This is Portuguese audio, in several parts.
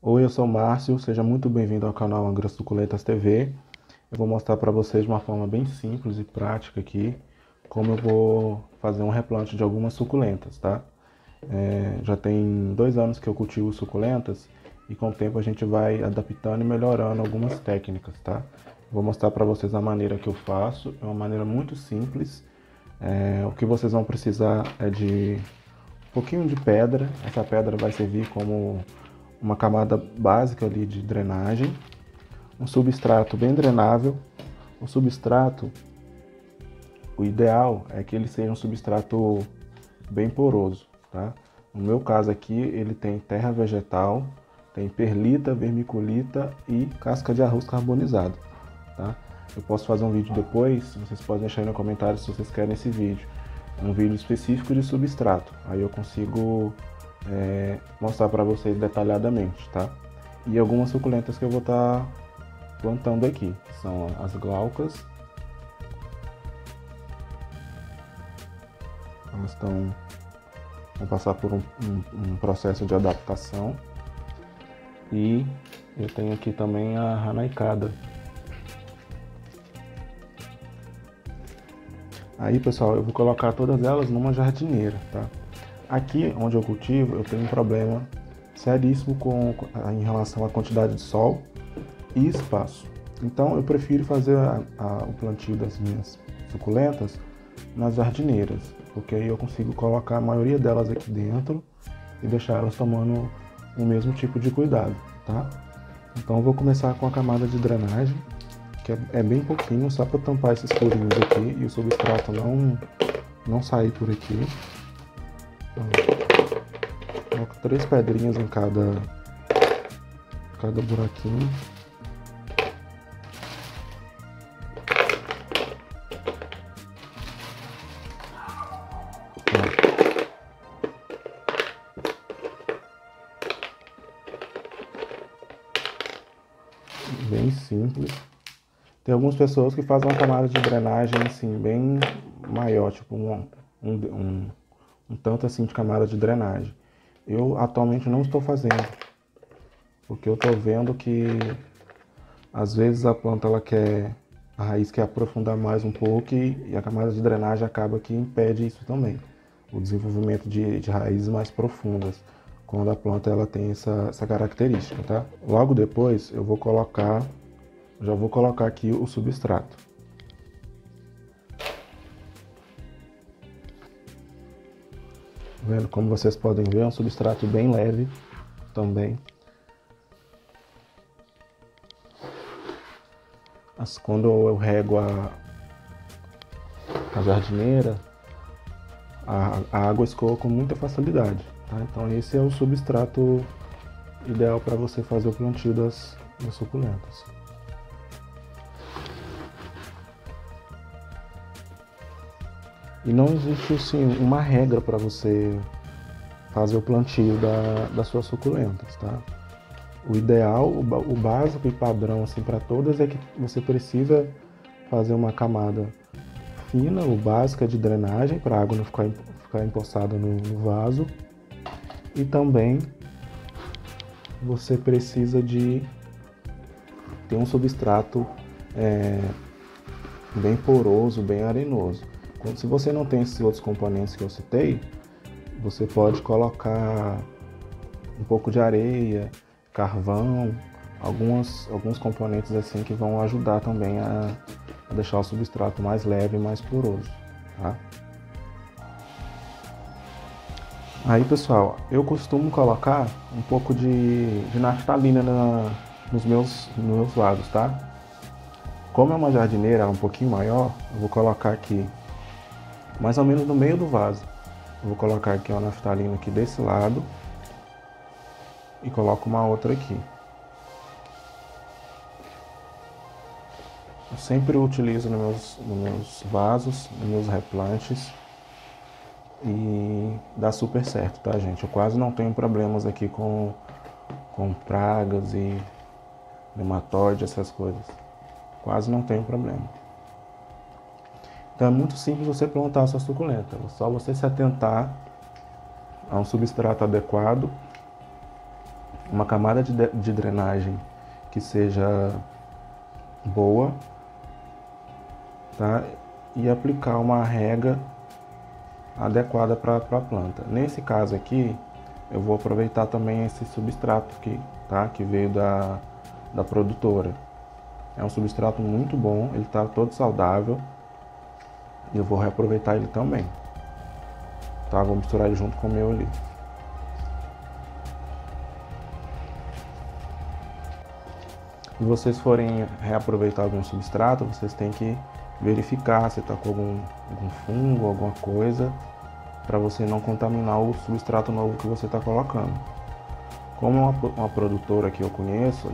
Oi, eu sou o Márcio, seja muito bem-vindo ao canal AgroSuculentas TV. Eu vou mostrar para vocês de uma forma bem simples e prática aqui como eu vou fazer um replante de algumas suculentas, tá? Já tem 2 anos que eu cultivo suculentas e com o tempo a gente vai adaptando e melhorando algumas técnicas, tá? Vou mostrar para vocês a maneira que eu faço, é uma maneira muito simples. O que vocês vão precisar é de um pouquinho de pedra. Essa pedra vai servir como uma camada básica ali de drenagem, um substrato bem drenável. O substrato, o ideal é que ele seja um substrato bem poroso, tá? No meu caso aqui, ele tem terra vegetal, tem perlita, vermiculita e casca de arroz carbonizado, tá? Eu posso fazer um vídeo depois, vocês podem deixar aí no comentário se vocês querem esse vídeo. Um vídeo específico de substrato, aí eu consigo mostrar para vocês detalhadamente, tá? E algumas suculentas que eu vou estar plantando aqui, são as glaucas. Elas vão passar por um processo de adaptação. E eu tenho aqui também a ranaicada. Aí, pessoal, eu vou colocar todas elas numa jardineira, tá? Aqui onde eu cultivo, eu tenho um problema seríssimo em relação à quantidade de sol e espaço. Então eu prefiro fazer o plantio das minhas suculentas nas jardineiras, porque aí eu consigo colocar a maioria delas aqui dentro e deixar elas tomando o mesmo tipo de cuidado, tá? Então eu vou começar com a camada de drenagem, que é bem pouquinho, só para tampar esses furinhos aqui e o substrato não sair por aqui. Coloco 3 pedrinhas em cada buraquinho. Bem simples. Tem algumas pessoas que fazem uma camada de drenagem assim bem maior, tipo um tanto assim de camada de drenagem. Eu atualmente não estou fazendo, porque eu estou vendo que às vezes a planta a raiz quer aprofundar mais um pouco e a camada de drenagem acaba que impede isso também, o desenvolvimento de raízes mais profundas, quando a planta ela tem essa característica, tá? Logo depois já vou colocar aqui o substrato. Vendo? Como vocês podem ver, é um substrato bem leve também. Quando eu rego a jardineira, a água escoa com muita facilidade, tá? Então esse é o substrato ideal para você fazer o plantio das suculentas. E não existe assim uma regra para você fazer o plantio das suas suculentas, tá? O ideal, o básico e padrão assim para todas é que você precisa fazer uma camada fina, o básico é de drenagem para a água não ficar empoçada no vaso. E também você precisa de ter um substrato bem poroso, bem arenoso. Se você não tem esses outros componentes que eu citei, você pode colocar um pouco de areia, carvão, alguns componentes assim que vão ajudar também a deixar o substrato mais leve e mais poroso, tá? Aí, pessoal, eu costumo colocar um pouco de naftalina nos meus vasos, tá? Como é uma jardineira um pouquinho maior, eu vou colocar aqui mais ou menos no meio do vaso. Eu vou colocar aqui uma naftalina aqui desse lado e coloco uma outra aqui. Eu sempre utilizo nos meus vasos, nos meus replantes e dá super certo, tá, gente? Eu quase não tenho problemas aqui com pragas e nematóide, essas coisas. Quase não tenho problema. Então é muito simples você plantar a sua suculenta. É só você se atentar a um substrato adequado, uma camada de drenagem que seja boa, tá? E aplicar uma rega adequada para a planta. Nesse caso aqui, eu vou aproveitar também esse substrato aqui, tá? Que veio da produtora. É um substrato muito bom, ele está todo saudável e eu vou reaproveitar ele também, tá? Vou misturar ele junto com o meu ali. Se vocês forem reaproveitar algum substrato, vocês têm que verificar se está com algum fungo, alguma coisa, para você não contaminar o substrato novo que você está colocando. Como uma produtora que eu conheço,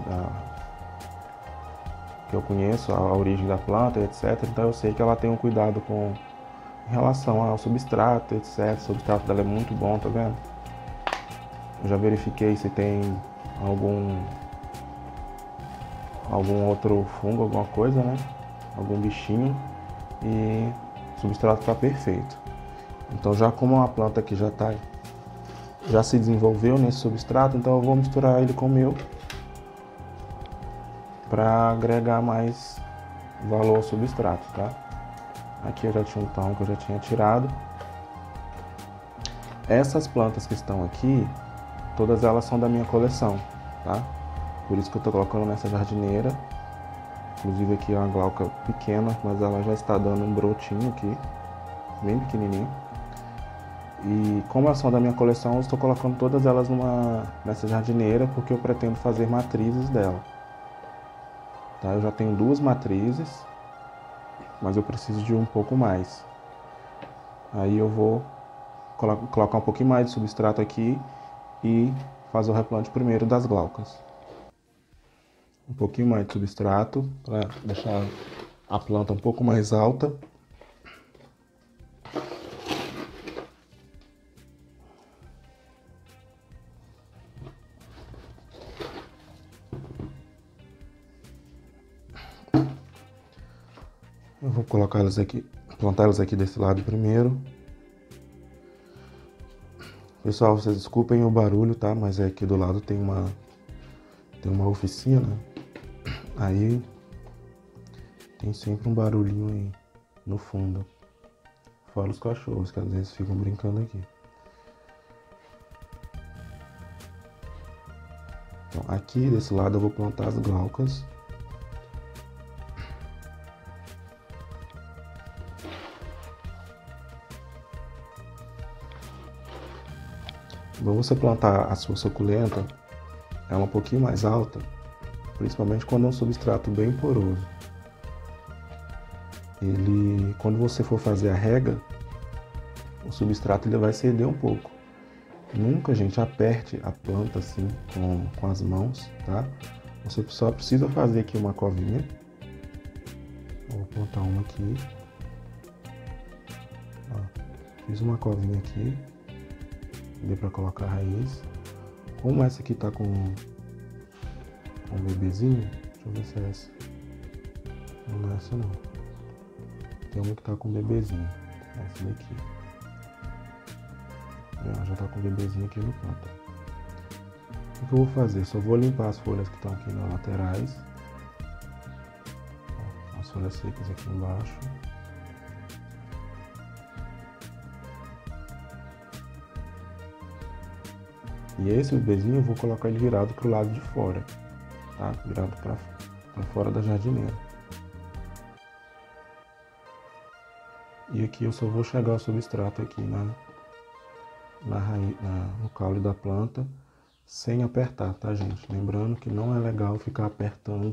a origem da planta, etc., então eu sei que ela tem um cuidado em relação ao substrato, etc. O substrato dela é muito bom, tá vendo? Eu já verifiquei se tem algum outro fungo, alguma coisa, né? Algum bichinho, e o substrato está perfeito. Então, já como uma planta que já se desenvolveu nesse substrato, então eu vou misturar ele com o meu para agregar mais valor ao substrato, tá? Aqui eu já tinha um tom que eu já tinha tirado. Essas plantas que estão aqui, todas elas são da minha coleção, tá? Por isso que eu estou colocando nessa jardineira. Inclusive aqui é uma glauca pequena, mas ela já está dando um brotinho aqui, bem pequenininho. E como elas são da minha coleção, eu estou colocando todas elas nessa jardineira, porque eu pretendo fazer matrizes dela. Tá? Eu já tenho 2 matrizes, mas eu preciso de um pouco mais. Aí eu vou colocar um pouquinho mais de substrato aqui e fazer o replante primeiro das glaucas. Um pouquinho mais de substrato para deixar a planta um pouco mais alta. Eu vou colocar elas aqui, plantar elas aqui desse lado primeiro. Pessoal, vocês desculpem o barulho, tá? Mas é aqui do lado tem uma oficina. Aí tem sempre um barulhinho aí no fundo. Fora os cachorros, que às vezes ficam brincando aqui. Então, aqui desse lado eu vou plantar as glaucas. Para você plantar a sua suculenta, ela um pouquinho mais alta, principalmente quando é um substrato bem poroso. Quando você for fazer a rega, o substrato ele vai ceder um pouco. Nunca, gente, aperte a planta assim com as mãos, tá? Você só precisa fazer aqui uma covinha. Vou plantar uma aqui. Ó, fiz uma covinha aqui. Deu para colocar a raiz. Como essa aqui tá com um bebezinho, deixa eu ver se é essa. Não é essa não. Tem uma que tá com um bebezinho. Essa daqui. Já tá com o bebezinho aqui no canto. O que eu vou fazer? Só vou limpar as folhas que estão aqui nas laterais. As folhas secas aqui embaixo. E esse bebezinho eu vou colocar ele virado pro lado de fora, tá? Virado para fora da jardineira. E aqui eu só vou chegar o substrato aqui no caule da planta, sem apertar, tá, gente? Lembrando que não é legal ficar apertando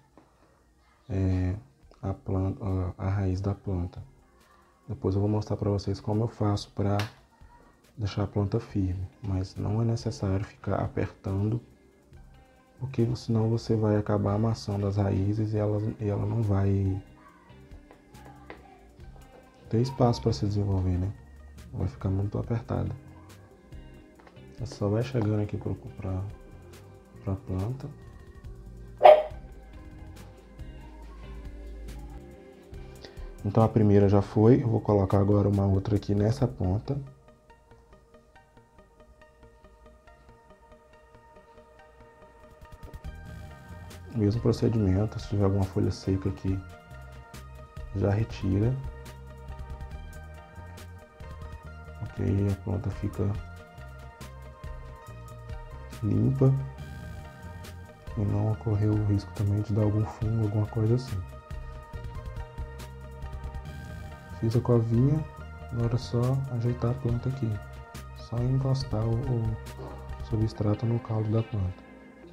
a raiz da planta. Depois eu vou mostrar para vocês como eu faço para deixar a planta firme, mas não é necessário ficar apertando, porque senão você vai acabar amassando as raízes e ela não vai ter espaço para se desenvolver, né? Vai ficar muito apertada. Ela só vai chegando aqui para a planta. Então a primeira já foi, eu vou colocar agora uma outra aqui nessa ponta. O mesmo procedimento, se tiver alguma folha seca aqui, já retira. Ok, a planta fica limpa e não ocorreu o risco também de dar algum fungo, alguma coisa assim. Fiz a covinha, agora é só ajeitar a planta aqui. Só encostar o substrato no caldo da planta.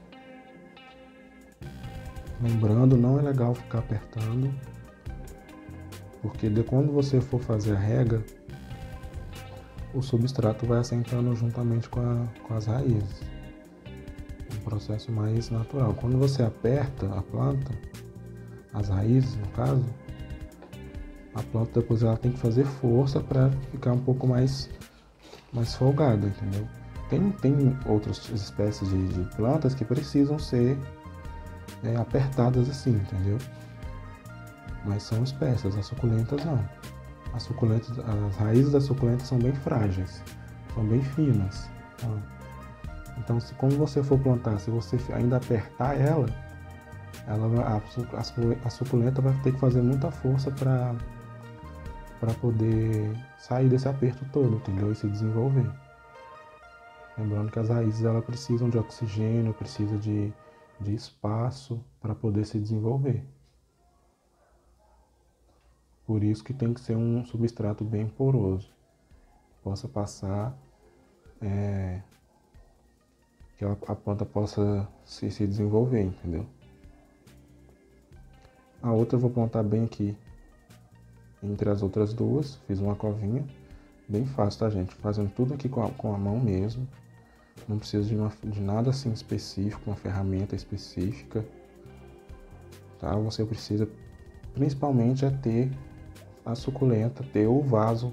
Lembrando, não é legal ficar apertando, porque quando você for fazer a rega, o substrato vai assentando juntamente com as raízes. É um processo mais natural. Quando você aperta a planta, as raízes no caso, a planta depois ela tem que fazer força para ficar um pouco mais folgada, entendeu? Tem outras espécies de plantas que precisam ser apertadas assim, entendeu? Mas são espécies, as suculentas não. As raízes das suculentas são bem frágeis, são bem finas. Tá? Então, quando você for plantar, se você ainda apertar a suculenta vai ter que fazer muita força para poder sair desse aperto todo, entendeu? E se desenvolver. Lembrando que as raízes elas precisam de oxigênio, precisam de espaço para poder se desenvolver. Por isso que tem que ser um substrato bem poroso, possa passar, que a planta possa se desenvolver, entendeu? A outra eu vou plantar bem aqui, entre as outras duas, fiz uma covinha, bem fácil, tá, gente? Fazendo tudo aqui com a mão mesmo, não precisa de nada assim específico, uma ferramenta específica, tá? Você precisa principalmente ter a suculenta, ter o vaso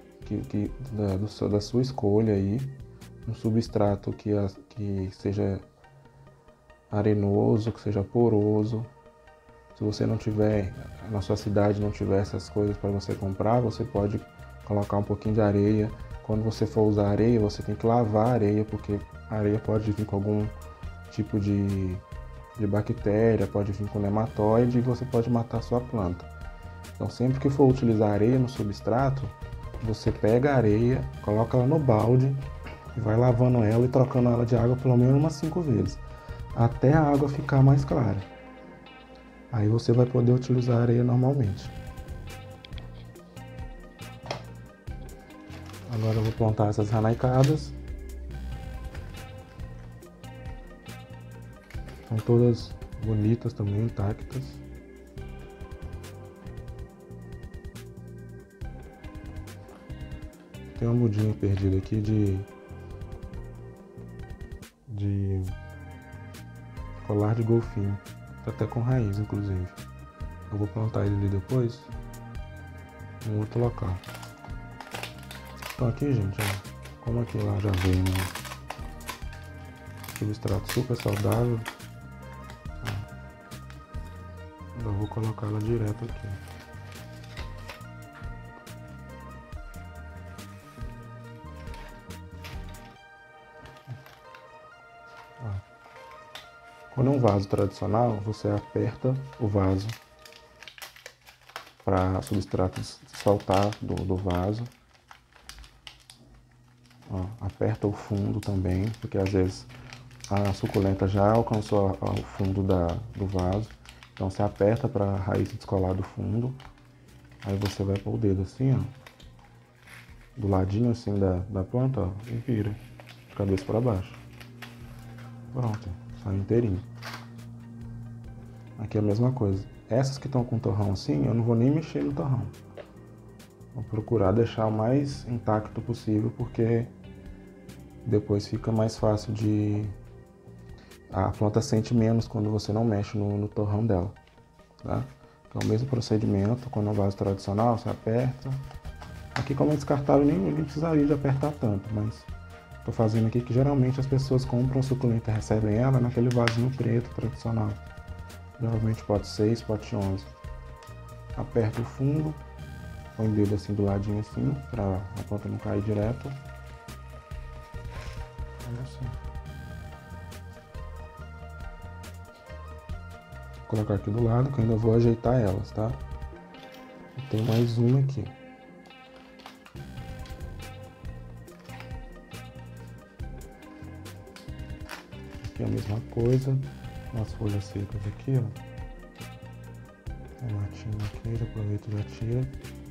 da sua escolha aí, um substrato que seja arenoso, que seja poroso. Se você não tiver, na sua cidade não tiver essas coisas para você comprar, você pode colocar um pouquinho de areia. Quando você for usar areia, você tem que lavar a areia, porque a areia pode vir com algum tipo de bactéria, pode vir com nematóide e você pode matar a sua planta. Então, sempre que for utilizar areia no substrato, você pega a areia, coloca ela no balde e vai lavando ela e trocando ela de água pelo menos umas 5 vezes, até a água ficar mais clara. Aí você vai poder utilizar a areia normalmente. Agora eu vou plantar essas ranaicadas. São todas bonitas também, intactas. Tem uma mudinha perdida aqui de colar de golfinho. Tá até com raiz, inclusive. Eu vou plantar ele ali depois, em outro local. Então aqui, gente, ó, como aqui lá já vem substrato super saudável, eu vou colocar ela direto aqui. Quando é um vaso tradicional, você aperta o vaso para o substrato soltar do vaso. Ó, aperta o fundo também, porque às vezes a suculenta já alcançou o fundo do vaso. Então você aperta para a raiz descolar do fundo. Aí você vai pôr o dedo assim, ó, do ladinho assim da planta, ó, e vira de cabeça para baixo. Pronto, sai inteirinho. Aqui é a mesma coisa. Essas que estão com torrão assim, eu não vou nem mexer no torrão. Vou procurar deixar o mais intacto possível, porque depois fica mais fácil de... A planta sente menos quando você não mexe no torrão dela, tá? Então é o mesmo procedimento, quando é um vaso tradicional, você aperta. Aqui, como é descartável, nem precisaria de apertar tanto, mas tô fazendo aqui que geralmente as pessoas compram a suculenta e recebem ela naquele vasinho preto tradicional. Geralmente pote 6, pote 11. Aperta o fundo, põe o dedo assim do ladinho assim, para a planta não cair direto. Olha assim. Vou colocar aqui do lado, que eu ainda vou ajeitar elas, tá? E tem mais uma aqui. Aqui é a mesma coisa, as folhas secas aqui, ó. Um matinho aqui, já aproveita e já tira.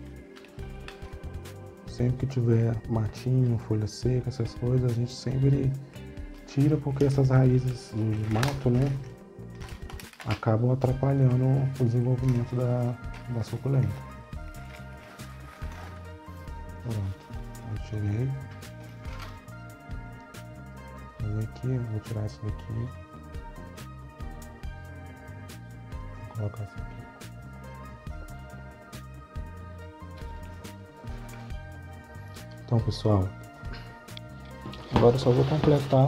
Sempre que tiver matinho, folha seca, essas coisas, a gente sempre tira, porque essas raízes de mato, né, acabam atrapalhando o desenvolvimento da suculenta. Pronto, eu tirei. Aqui, vou tirar isso daqui. Vou colocar isso aqui. Então, pessoal, agora eu só vou completar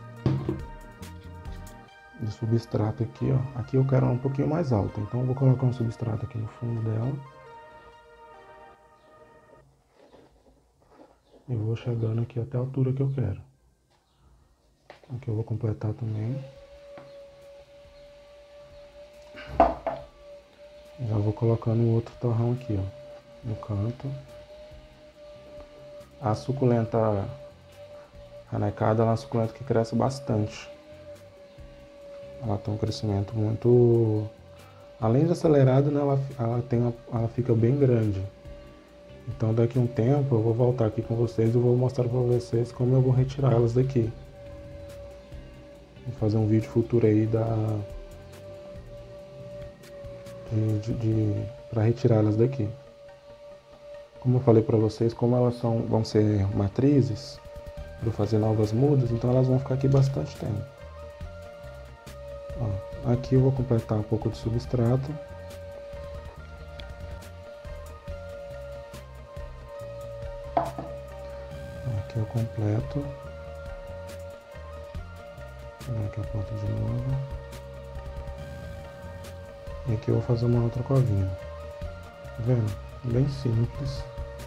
de substrato aqui, ó. Aqui eu quero um pouquinho mais alto, então eu vou colocar um substrato aqui no fundo dela. E vou chegando aqui até a altura que eu quero. Aqui eu vou completar também. Já vou colocando o outro torrão aqui, ó, no canto. A suculenta ranecada, ela é uma suculenta que cresce bastante. Ela tem um crescimento muito... Além de acelerado, né, ela fica bem grande. Então daqui a um tempo eu vou voltar aqui com vocês e vou mostrar para vocês como eu vou retirar elas daqui. Vou fazer um vídeo futuro aí para retirar elas daqui. Como eu falei para vocês, como elas vão ser matrizes para fazer novas mudas, então elas vão ficar aqui bastante tempo. Ó, aqui eu vou completar um pouco de substrato. Aqui eu completo. Aqui a planta de novo. E aqui eu vou fazer uma outra covinha. Tá vendo? Bem simples.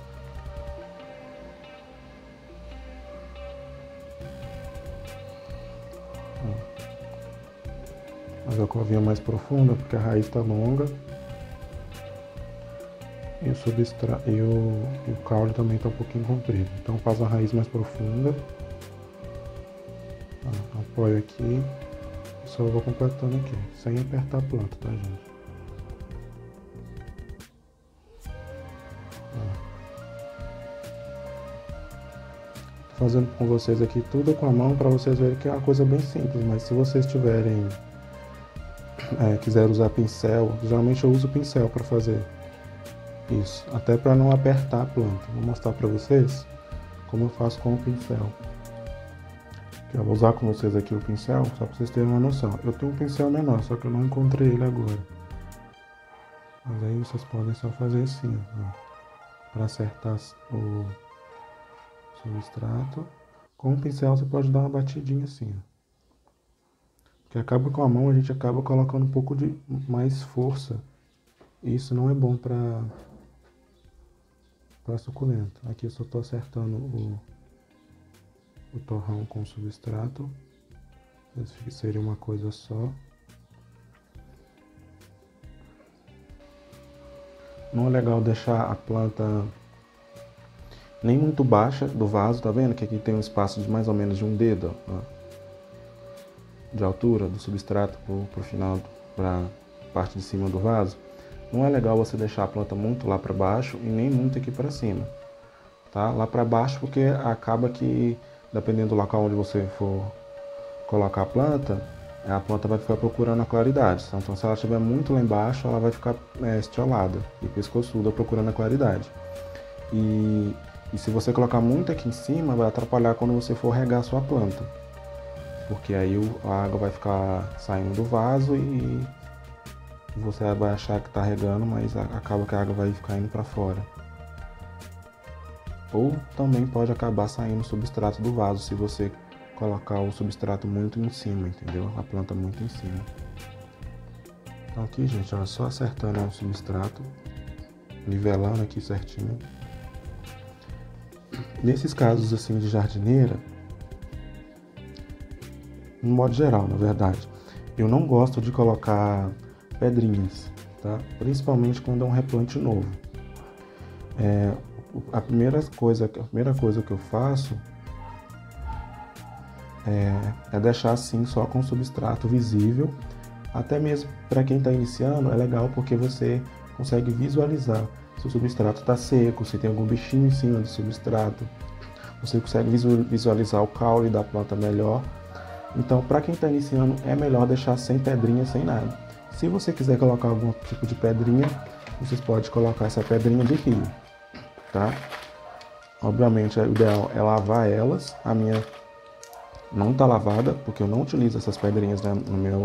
Mas a covinha mais profunda, porque a raiz está longa. E o caule também está um pouquinho comprido. Então faz a raiz mais profunda. Apoio aqui. E só vou completando aqui, sem apertar a planta, tá, gente? Tô fazendo com vocês aqui tudo com a mão para vocês verem que é uma coisa bem simples, mas se vocês tiverem quiser usar pincel, geralmente eu uso pincel para fazer isso, até para não apertar a planta. Vou mostrar para vocês como eu faço com o pincel. Eu vou usar com vocês aqui o pincel, só para vocês terem uma noção. Eu tenho um pincel menor, só que eu não encontrei ele agora. Mas aí vocês podem só fazer assim, ó, para acertar o substrato. Com o pincel você pode dar uma batidinha assim, ó. Porque acaba com a mão, a gente acaba colocando um pouco de mais força. E isso não é bom para suculenta. Aqui eu só estou acertando o torrão com o substrato. Seria uma coisa só. Não é legal deixar a planta nem muito baixa do vaso, tá vendo? Que aqui tem um espaço de mais ou menos de um dedo, ó, de altura do substrato pro final, para parte de cima do vaso. Não é legal você deixar a planta muito lá para baixo e nem muito aqui para cima, tá? Lá para baixo, porque acaba que, dependendo do local onde você for colocar a planta vai ficar procurando a claridade. Então se ela estiver muito lá embaixo, ela vai ficar estiolada e pescoçuda procurando a claridade. E se você colocar muito aqui em cima, vai atrapalhar quando você for regar a sua planta. Porque aí a água vai ficar saindo do vaso e você vai achar que está regando, mas acaba que a água vai ficar indo para fora. Ou também pode acabar saindo o substrato do vaso se você colocar o substrato muito em cima, entendeu? A planta muito em cima. Então aqui, gente, ó, só acertando o substrato, nivelando aqui certinho. Nesses casos assim de jardineira, no modo geral, na verdade, eu não gosto de colocar pedrinhas, tá? Principalmente quando é um replante novo. A primeira coisa que eu faço é deixar assim só com substrato visível. Até mesmo para quem está iniciando é legal porque você consegue visualizar se o substrato está seco, se tem algum bichinho em cima do substrato. Você consegue visualizar o caule da planta melhor. Então, para quem está iniciando, é melhor deixar sem pedrinha, sem nada. Se você quiser colocar algum tipo de pedrinha, vocês podem colocar essa pedrinha de rio, tá? Obviamente, o ideal é lavar elas. A minha não está lavada, porque eu não utilizo essas pedrinhas na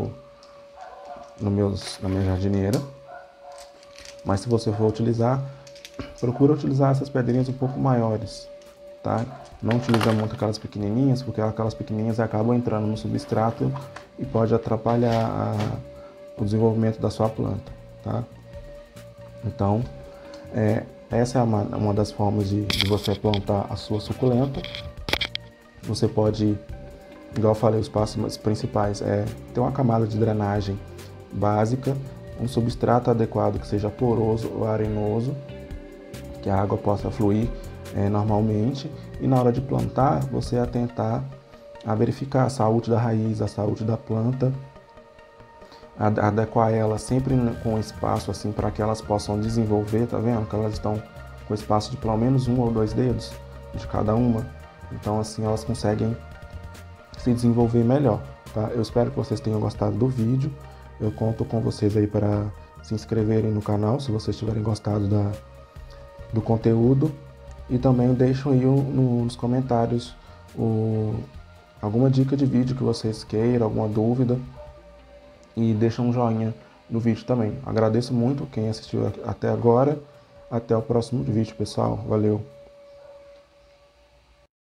minha jardineira. Mas se você for utilizar, procura utilizar essas pedrinhas um pouco maiores, tá? Não utiliza muito aquelas pequenininhas, porque aquelas pequenininhas acabam entrando no substrato e pode atrapalhar o desenvolvimento da sua planta, tá? Então, essa é uma das formas de você plantar a sua suculenta. Você pode, igual eu falei, os passos principais é ter uma camada de drenagem básica, um substrato adequado que seja poroso ou arenoso, que a água possa fluir normalmente, e na hora de plantar você atentar a verificar a saúde da raiz, a saúde da planta, adequar ela sempre com espaço assim para que elas possam desenvolver, tá vendo? Que elas estão com espaço de pelo menos 1 ou 2 dedos de cada uma, então assim elas conseguem se desenvolver melhor, tá? Eu espero que vocês tenham gostado do vídeo. Eu conto com vocês aí para se inscreverem no canal, se vocês tiverem gostado do conteúdo. E também deixam aí nos comentários alguma dica de vídeo que vocês queiram, alguma dúvida. E deixam um joinha no vídeo também. Agradeço muito quem assistiu até agora. Até o próximo vídeo, pessoal. Valeu!